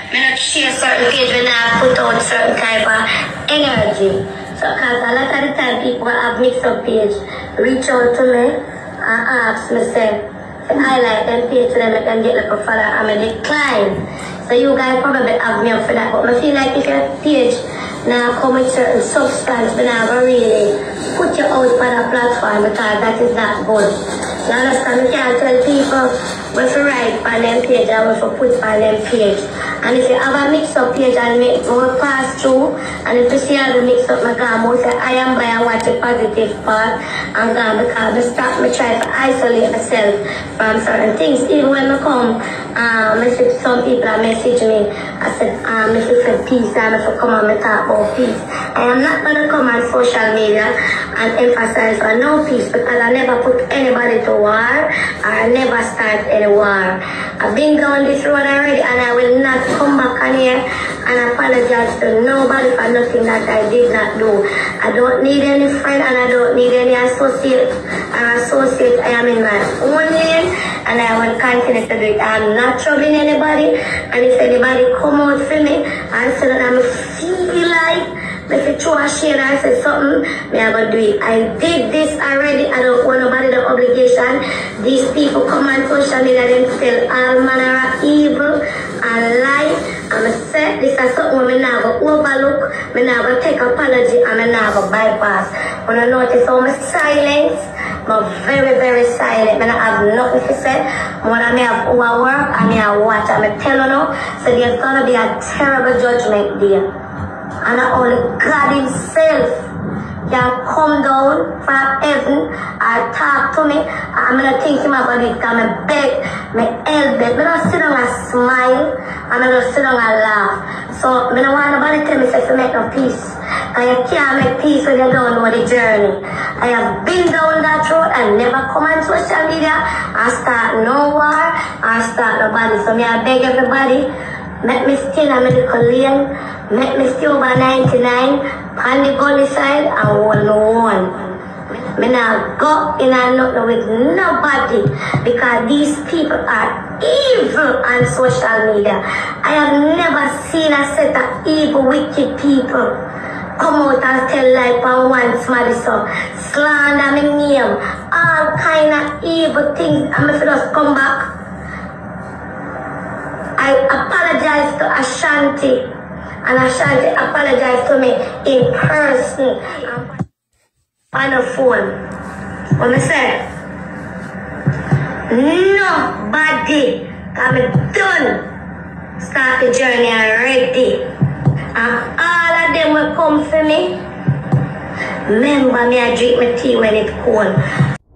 I not share certain page when I put out certain type of energy. So because a lot of the time people have mixed up page, reach out to me and ask me say, to highlight them page so them can get like a follow and I decline. So you guys probably have me up for that. But I feel like if your page now come with certain substance, but now really put you out for the platform because that is not good. You understand? You can't tell people what to write on them page and what to put on them page. And if you have a mix-up page and make more pass through, and if you see how the mix-up, my God, I say I am by and watch the positive part, and God, because I stop me try to isolate myself from certain things. Even when I come, message some people message me, I said, if you feel peace, and if you come and talk about peace. I am not going to come on social media and emphasize on no peace because I never put anybody to war, or I never start any war. I've been down this road already and I will not come back on here and apologize to nobody for nothing that I did not do. I don't need any friend and I don't need any associate. I am in my own lane and I will continue to do it. I'm not troubling anybody, and if anybody come out for me and say that I feel like if you throw a shade and say something, I'm going to do it. I did this already. I don't want nobody the obligation. These people come on social media and tell all manner of evil and lie. I'm say this is something we never overlook. We never take apology and we never bypass. When I notice how much silence, I'm very, very silent. I have nothing to say. When I may have overwork, I may have watch. I'm telling you. So there's going to be a terrible judgment there. And only God himself can come down from heaven and talk to me. I'm going to think him about it because I beg, I help it. I don't sit down and smile, and I don't sit down and laugh. So I don't want nobody tell me to make no peace. Because you can't make peace when you don't know the journey. I have been down that road and never come on social media and start no war and start nobody. So I beg everybody, make me stay in a medical lane, make me stay over 99, on the gully side, and hold no one. I not go in and nothing with nobody because these people are evil on social media. I have never seen a set of evil, wicked people come out and tell life and want somebody so slander my name, all kind of evil things, and if I just come back, I apologize to Ashanti, and Ashanti apologized to me in person on the phone. What I say? Nobody, I'm done. Start the journey already. And all of them will come for me. Remember me, I drink my tea when it's cold.